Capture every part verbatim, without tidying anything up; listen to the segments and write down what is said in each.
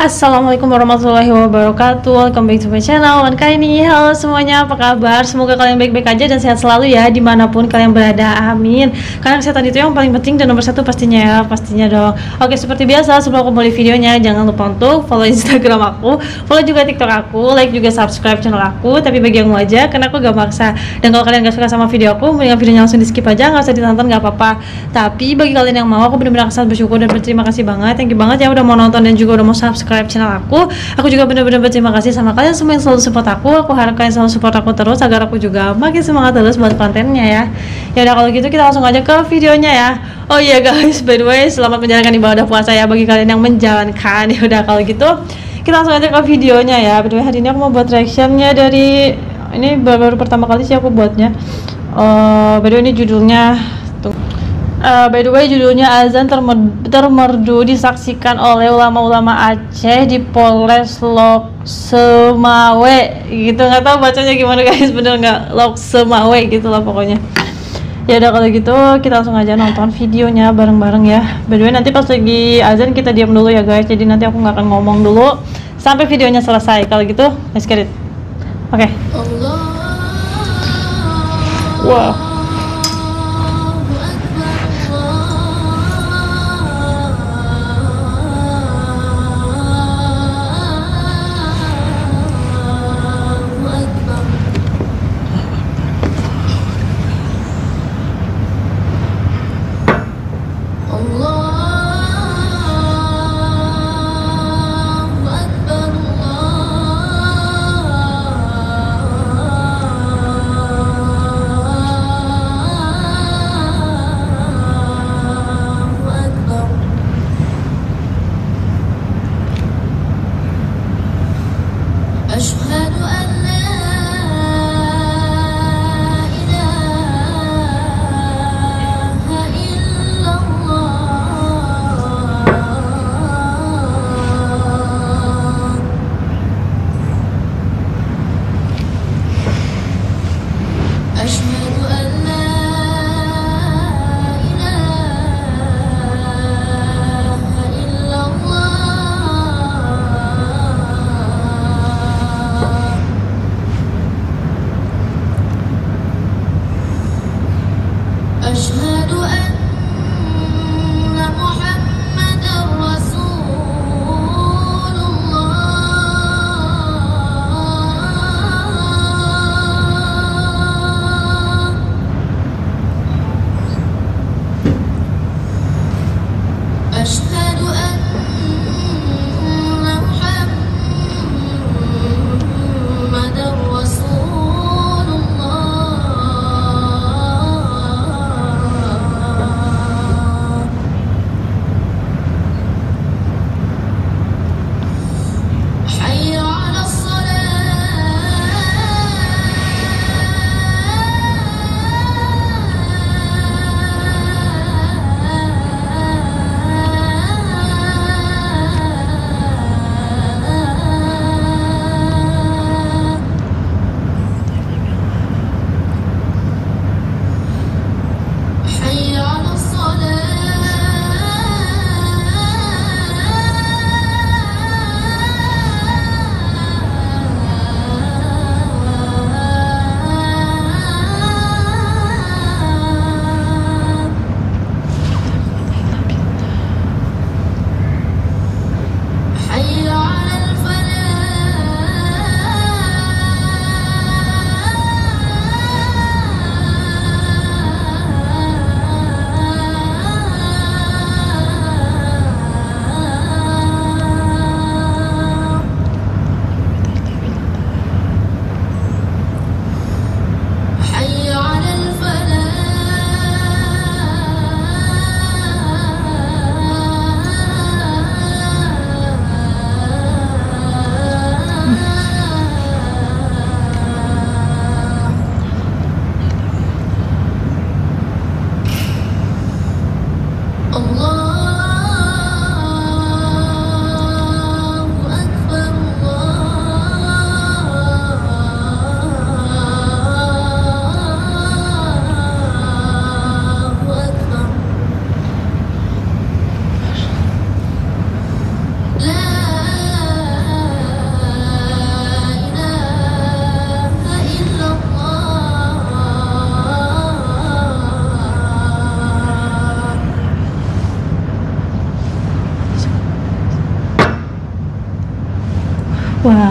Assalamualaikum warahmatullahi wabarakatuh. Welcome back to my channel. Dan kali ini, halo semuanya, apa kabar? Semoga kalian baik-baik aja dan sehat selalu ya, dimanapun kalian berada, amin. Karena kesehatan itu yang paling penting dan nomor satu pastinya ya, pastinya dong. Oke, seperti biasa, sebelum aku mulai videonya, jangan lupa untuk follow Instagram aku, follow juga TikTok aku, like juga subscribe channel aku. Tapi bagi yang mau aja, karena aku gak maksa. Dan kalau kalian gak suka sama video aku, mendingan videonya langsung di skip aja, gak usah ditonton, gak apa-apa. Tapi bagi kalian yang mau, aku benar-benar sangat bersyukur dan berterima kasih banget. Thank you banget ya udah mau nonton dan juga udah mau subscribe channel aku. Aku juga benar-benar berterima kasih sama kalian semua yang selalu support aku. Aku harap kalian selalu support aku terus agar aku juga makin semangat terus buat kontennya ya. Ya udah kalau gitu kita langsung aja ke videonya ya. Oh iya guys, by the way, selamat menjalankan ibadah puasa ya bagi kalian yang menjalankan. Ya udah kalau gitu kita langsung aja ke videonya ya. By the way, hari ini aku mau buat reactionnya dari ini baru pertama kali sih aku buatnya. Uh, by the way, ini judulnya tuh. Uh, by the way, judulnya Azan Termer- Termerdu disaksikan oleh ulama-ulama Aceh di Polres Loksemawe gitu, nggak tahu bacanya gimana guys, bener nggak, Loksemawe gitu lah pokoknya. Ya udah kalau gitu kita langsung aja nonton videonya bareng-bareng ya. By the way, nanti pas lagi azan kita diam dulu ya guys, jadi nanti aku nggak akan ngomong dulu sampai videonya selesai. Kalau gitu let's get it. Oke. Okay. Wow.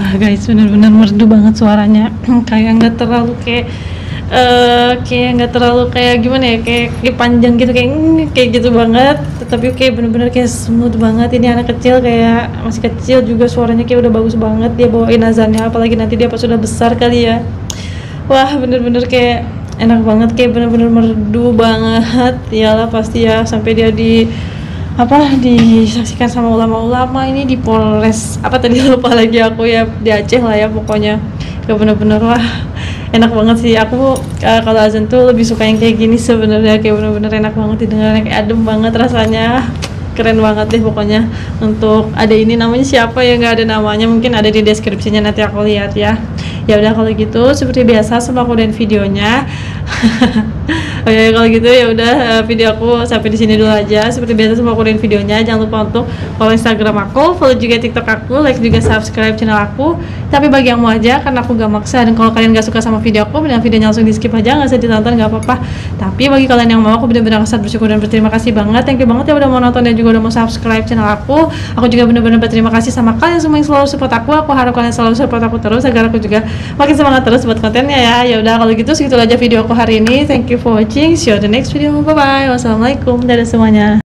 wah guys bener-bener merdu banget suaranya. Kayak nggak terlalu kayak uh, kayak nggak terlalu kayak gimana ya, kayak, kayak panjang gitu, kayak mm, kayak gitu banget, tapi kayak bener-bener kayak smooth banget. Ini anak kecil, kayak masih kecil juga suaranya kayak udah bagus banget dia bawain azannya, apalagi nanti dia pas sudah besar kali ya. Wah bener-bener kayak enak banget, kayak bener-bener merdu banget. Iyalah pasti ya, sampai dia di apa disaksikan sama ulama-ulama ini di Polres apa tadi lupa lagi aku ya, di Aceh lah ya pokoknya. Kayak bener-bener wah enak banget sih. Aku uh, kalau azan tuh lebih suka yang kayak gini sebenarnya, kayak bener-bener enak banget didengarnya, kayak adem banget rasanya, keren banget deh pokoknya. Untuk ada ini namanya siapa ya, nggak ada namanya, mungkin ada di deskripsinya nanti aku lihat ya. Ya udah kalau gitu seperti biasa sebelum aku udahin videonya. Oh ya kalau gitu ya udah video aku sampai di sini dulu aja. Seperti biasa sebelum aku udahin videonya, jangan lupa untuk follow Instagram aku, follow juga TikTok aku, like juga subscribe channel aku. Tapi bagi yang mau aja, karena aku gak maksa, dan kalau kalian gak suka sama video aku, dan videonya langsung di skip aja, gak usah ditonton, gak apa-apa. Tapi bagi kalian yang mau, aku benar-benar sangat bersyukur dan berterima kasih banget. Thank you banget ya udah mau nonton dan juga udah mau subscribe channel aku. Aku juga benar-benar berterima kasih sama kalian semua yang selalu support aku. Aku harap kalian selalu support aku terus agar aku juga makin semangat terus buat kontennya ya. Ya udah kalau gitu segitu aja video aku hari ini. Thank you for watching. See you on the next video. Bye bye. Wassalamualaikum. Dadah semuanya.